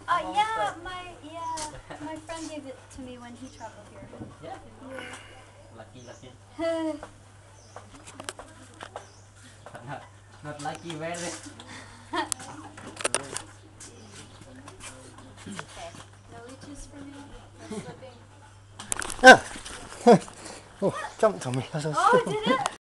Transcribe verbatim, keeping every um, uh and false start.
Uh, yeah, my yeah, my friend gave it to me when he traveled here. Yeah. Yeah. Lucky, lucky. not, not lucky, very. Okay. No leeches for me. No slipping. Ah. Oh, jumped on me as I was Oh, sitting. did it?